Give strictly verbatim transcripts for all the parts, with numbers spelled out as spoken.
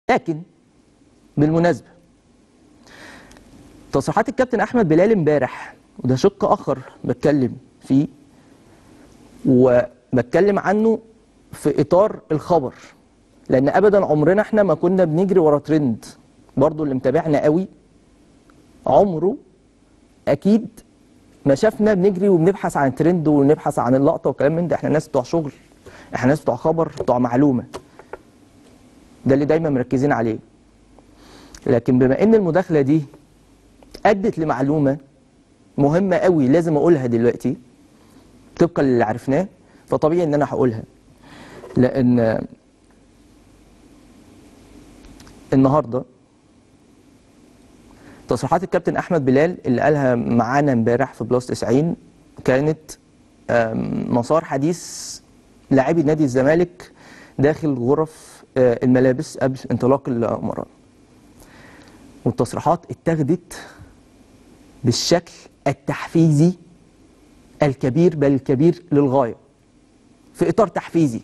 لكن بالمناسبة تصريحات الكابتن أحمد بلال امبارح، وده شق آخر بتكلم فيه وبتكلم عنه في إطار الخبر، لأن أبدا عمرنا احنا ما كنا بنجري ورا ترند. برضو اللي متابعنا قوي عمره أكيد ما شافنا بنجري وبنبحث عن ترند ونبحث عن اللقطة وكلام من ده. احنا ناس بتوع شغل، احنا ناس بتوع خبر، بتوع معلومة، ده اللي دايما مركزين عليه. لكن بما ان المداخلة دي أدت لمعلومة مهمة قوي لازم أقولها دلوقتي طبقا للي عرفناه، فطبيعي ان انا هقولها. لان النهارده تصريحات الكابتن احمد بلال اللي قالها معانا امبارح في بلس تسعين كانت مسار حديث لاعبي نادي الزمالك داخل غرف الملابس قبل انطلاق المباراة، والتصريحات اتخذت بالشكل التحفيزي الكبير، بل الكبير للغاية، في إطار تحفيزي.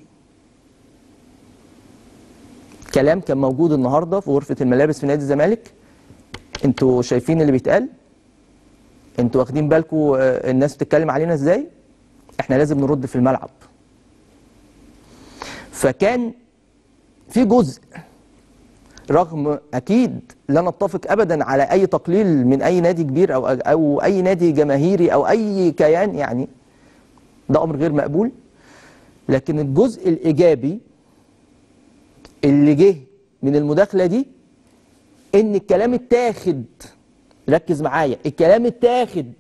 كلام كان موجود النهاردة في غرفة الملابس في نادي الزمالك. انتوا شايفين اللي بيتقال؟ انتوا واخدين بالكم الناس بتتكلم علينا ازاي؟ احنا لازم نرد في الملعب. فكان في جزء، رغم اكيد لا نتفق ابدا على اي تقليل من اي نادي كبير او او اي نادي جماهيري او اي كيان، يعني ده امر غير مقبول، لكن الجزء الايجابي اللي جه من المداخله دي ان الكلام اتاخد، ركز معايا، الكلام اتاخد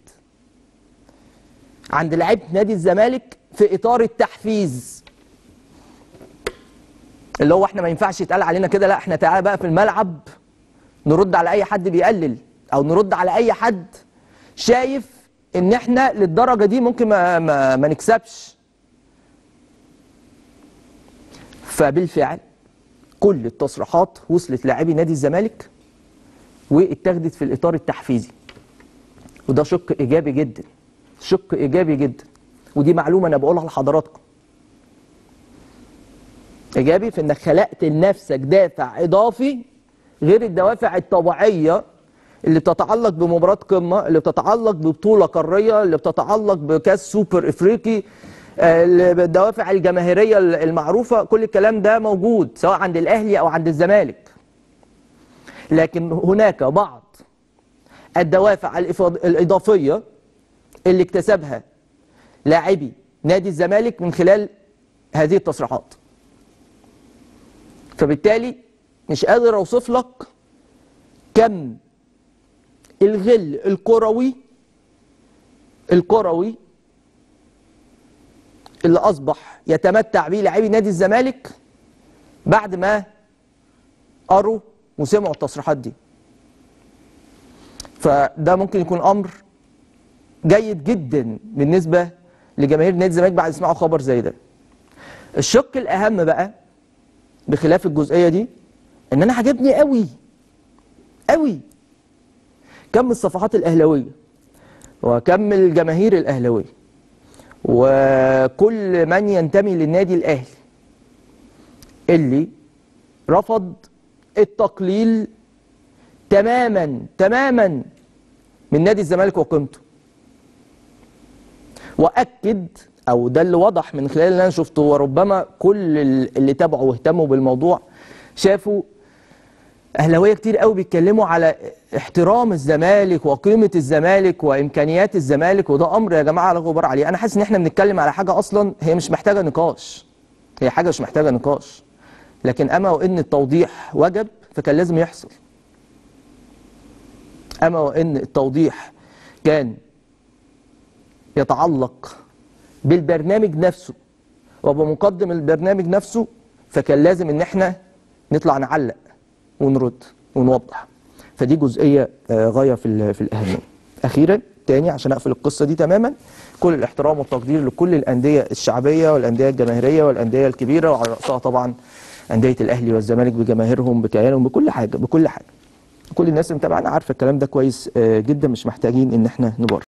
عند لعيبه نادي الزمالك في اطار التحفيز، اللي هو احنا ما ينفعش يتقال علينا كده، لا احنا تعالى بقى في الملعب نرد على اي حد بيقلل او نرد على اي حد شايف ان احنا للدرجه دي ممكن ما, ما, ما نكسبش. فبالفعل كل التصريحات وصلت لاعبي نادي الزمالك واتخذت في الاطار التحفيزي، وده شق ايجابي جدا، شق ايجابي جدا، ودي معلومه انا بقولها لحضراتكم. ايجابي في انك خلقت لنفسك دافع اضافي غير الدوافع الطبيعيه اللي بتتعلق بمباراه قمه، اللي بتتعلق ببطوله قاريه، اللي بتتعلق بكاس سوبر افريقي، الدوافع الجماهيريه المعروفه. كل الكلام ده موجود سواء عند الاهلي او عند الزمالك، لكن هناك بعض الدوافع الاضافيه اللي اكتسبها لاعبي نادي الزمالك من خلال هذه التصريحات. فبالتالي مش قادر اوصف لك كم الغل الكروي الكروي اللي اصبح يتمتع به لاعبي نادي الزمالك بعد ما قروا وسمعوا التصريحات دي. فده ممكن يكون امر جيد جدا بالنسبه لجماهير نادي الزمالك بعد يسمعوا خبر زي ده. الشق الاهم بقى بخلاف الجزئيه دي ان انا عجبني قوي قوي كم الصفحات الاهلاويه وكم الجماهير الاهلاويه وكل من ينتمي للنادي الاهلي اللي رفض التقليل تماما تماما من نادي الزمالك وقيمته، واكد، او ده اللي وضح من خلال اللي انا شفته، وربما كل اللي تابعوا واهتموا بالموضوع شافوا اهلاويه كتير قوي بيتكلموا على احترام الزمالك وقيمه الزمالك وامكانيات الزمالك، وده امر يا جماعه لا غبار عليه. انا حاسس ان احنا بنتكلم على حاجه اصلا هي مش محتاجه نقاش، هي حاجه مش محتاجه نقاش، لكن اما وان التوضيح وجب فكان لازم يحصل. اما وان التوضيح كان يتعلق بالبرنامج نفسه وبمقدم البرنامج نفسه، فكان لازم ان احنا نطلع نعلق ونرد ونوضح. فدي جزئيه غايه في في الاهميه. اخيرا تاني عشان اقفل القصه دي تماما، كل الاحترام والتقدير لكل الانديه الشعبيه والانديه الجماهيريه والانديه الكبيره، وعلى راسها طبعا انديه الاهلي والزمالك بجماهيرهم بكيانهم بكل حاجه بكل حاجه. كل الناس اللي متابعانا عارفه الكلام ده كويس جدا، مش محتاجين ان احنا نبرر.